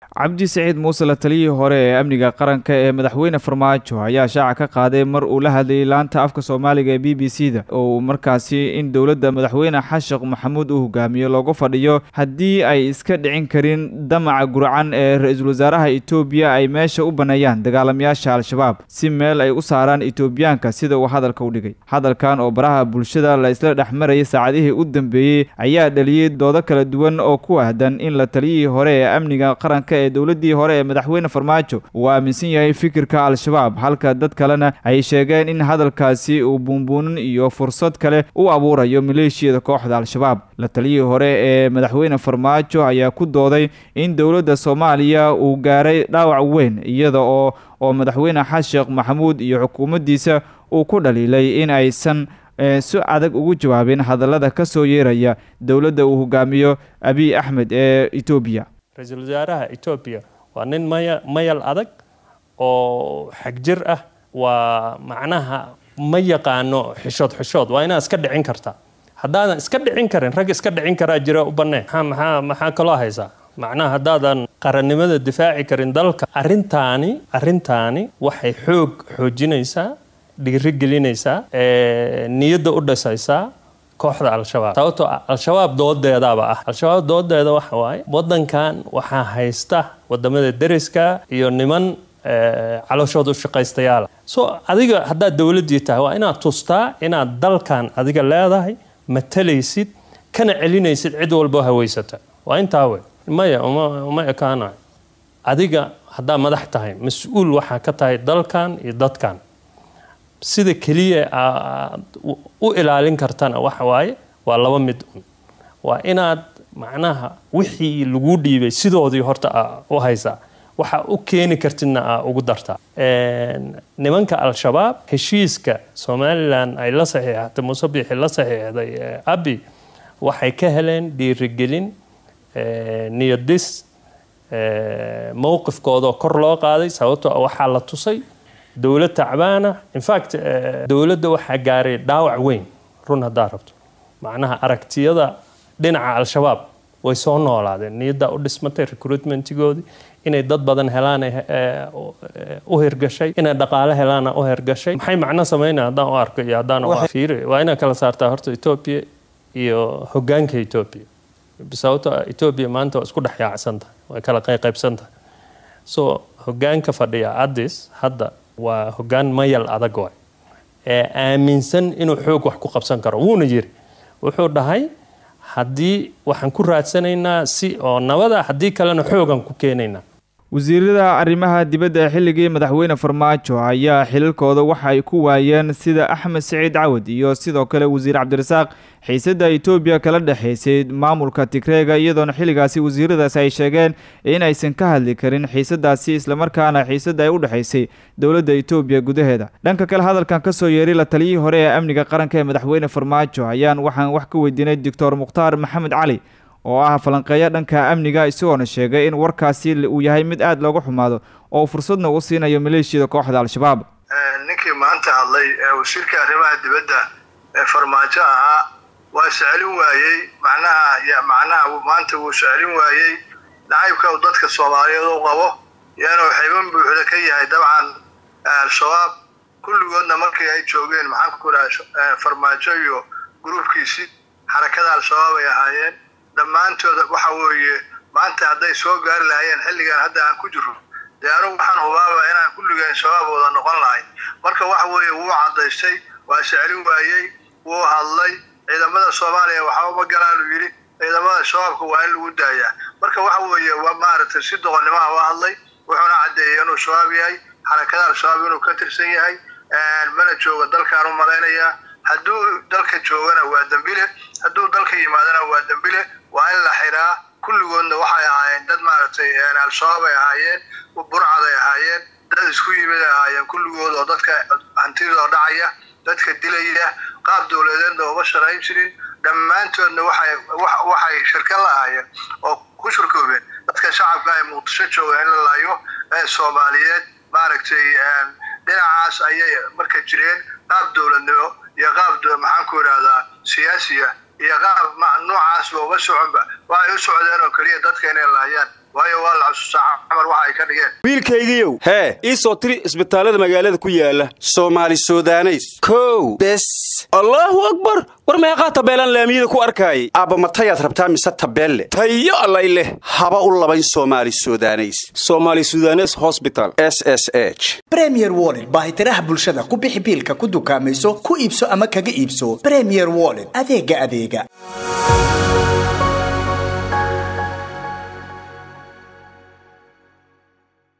cabdi saciid muuse la taliyihii hore ee amniga qaranka ee madaxweyne farmaajo ayaa shaaca ka qaaday mar uu la hadlayay laanta afka Soomaaliga ee BBC-da oo markaasi in dawladda madaxweyne Xashiq Maxamuud uu hogaamiyo loogu fadhiyo haddii ay iska dhicin karin damaca gurcan ee ra'iisul wasaaraha Itoobiya ay meesha u baneeyaan dagaalamayaasha al-shabaab si meel ay u saaraan Itoobiyaanka sida uu hadalka u dhigay. Hadalkan oo baraha bulshada la isla dhaxmaray saacadihii u dambeeyay ayaa dhaliyay doodo kala duwan oo ku ahdan in la taliyihii hore ee amniga qaranka dawladii hore ee madaxweyne farmaajo uu aaminsan yahay fikirka al-shabaab halka dad kalena ay sheegeen in hadalkaasi uu buunbuunin iyo fursad kale u abuurayo maleeshiyada kooxda al-shabaab. La taliyihii hore ee madaxweyne farmaajo ayaa ku dooday in dawladda Soomaaliya uu gaaray dhaawac weyn iyada oo madaxweyne Xashiq Maxamuud iyo xukuumaddiisa uu ku dhaliilay in aysan si adag ugu jawaabin hadallada ka soo yeeraya dawladda uu hogaamiyo Abiy Ahmed ee Itoobiya. رئيسل وزراء إثيوبيا وأنن ميل أدق أو حجر ومعناها ميقا إنه حشود وأنا أسكد عنكرتا هذا أسكد عنكرين رج أسكد عنكر أجرا وبناه ما كلاه هذا معناها هذا قرن مدى الدفاع كرين ذلك أرنتاني وحي حوجينيسا ديرجلينيسا نيد أردسايسا kooxda al-shabaab taawto al-shabaab doodeeda al-shabaab doodeeda waxa waaye wadankan waxa haysta wadamada dariska iyo niman calooshooda u shaqaystayaal adiga hadda dawladii tahay waa inaad tustaa inaad dalkan adiga leedahay matalaysid kana celinaysid cid walba haweysata waa intaa way ma kaana adiga hadda madax tahay mas'uul waxa ka tahay dalkan iyo dadkan sida kaliya u ilaalin kartana waxa waaye waa laba mid waa inaad macnaha wixii lagu dhiibay sidoodii horta u haysa waxa u keeni kartidna ugu darta nimanka al-shabaab heshiiska Somaliland ay la saxiixatay Musabbix la saxiixday Abiy waxay ka heleen dhiirigelin niyadis mowqifkooda kor loo qaaday sababtoo waxa la tusay دولة تعبانة in fact دولة waxa gaaray dhaawac weyn run hadaa rabto macnaha aragtiyada dhinaca al-shabaab way soo noolaadeen niyada u dhismatay recruitment-goodi inay dad badan helaan u hirgashay inay dhaqaale helaan u hirgashay maxay macna sameeyaan hadaan u arko iyo hadaan u fiiriyo waa inay kala saartaa horta Ethiopia iyo hoggaanka Ethiopia bisawta Ethiopia maanta isku dhaxyaacsantahay way kala qaybsantahay hoggaanka fadhiya Addis hadda waa hoggaan mayal adag oo aaminsan inuu xoog wax ku qabsan karo wuuna yiri wuxuu dhahay hadii waxaan ku raadsanaynaa si oo nabada hadii kalena xoogan ku keenayna wasiirada arrimaha dibadda xilligii madaxweyne farmaajo ayaa xilalkooda waxa ay ku waayeen sida Axmed Saciid Cawad iyo sidoo kale wasiir Cabdirasaaq xiisada Itoobiya kala dhaxaysay maamulka Tigreega iyadoona xilligaasi wasiiradaas ay sheegeen in aysan ka hadli karin xiisadaasi isla markaana xiisada ay u dhaxaysay dawladda Itoobiya gudaheeda. Dhanka kale hadalkan ka soo yeeray la taliyihii hore ee amniga qaranka ee madaxweyne farmaajo waxaan wax ka weydiinay Dr. Mukhtaar Maxamed Cali oo falanqeeya dhanka amniga isagoo sheegay in warkaasi uu yahay mid aad looga xumaado oo fursadna u siinayo maleeshiyada kooxda al-shabaab. ninkii maanta hadlay wasiirka arrimaha dibadda ee farmaajo ahaa waa sicilin waayay macnaha maanta uu sicilin waayay nacaybka uu dadka Soomaaliyeed u qabo inuu xibin buuxda ka yahay dabcan al-shabaab kulligoodna markii ay joogeen maxaan ku raashay farmaajo iyo groupkiisi xarakada al-shabaab ay ahaayeen dhammaantood waxa weeye maanta haday soo gaar lahaayeen xilligan hadda aan ku jiro deero waxaan hubaaba inaan kulligeen shabaab wada noqon lahayn marka waxa weeye wuu cadaystay waa sicilin waayay wuu hadlay ciidamada Soomaaliya waxa uu galaan u yiri ciidamada shabaabka waa in lagu daayaa marka waxa weeye waa maaragtay si doqonnimo ah hadlay wuxuuna cadeeyay inuu shabaab yahay xarakada al-shabaab inuu ka tirsan yahay mana jooga dalkaan u maleynaya hadduu dalka joogana waa dambile hadduu dalka yimaadana waa dambile waa in la xiraa kulligoodna waxay ahaayeen dad maaragtay al-shabaab ay ahaayeen burcad ay ahaayeen dad isku yimid ay ahaayeen kulligood oo dadka hantidooda dhacaya dadka dilaya qaab dawladeedna uma shaqayn jirin dhammaantoodna waxay shirka la ahaayeen oo ku shirkoobeen dadka shacabka ay Muqdisho jooga in la laayo ee Soomaaliyeed maaragtay dhinacaas ayay marka jireen qaab dawladnimo iyo qaab maxaan ku raadaa siyaasiga iyo qaab noocaas oo uga soconba waxay u socdeen oo kaliya dadka inay laayaan waayo waa la xasuustaa Camar waxa ay ka dhigeen wiilkaygiiyow hee ii soo tiri isbitaalada magaalada ku yaala Soomaali Suudaneys kow bes Allahu akbar war meeqa tabeelan laamiyada ku arkay aaba matayaad rabtaa mise tabeelle tayo allay leh haba u labayn Soomaali Suudaneys Hospital SSH Premier Wallet baahitiraha bulshada ku bixi biilka ku dukaamayso ku iibso ama kaga iibso Premier Wallet adeega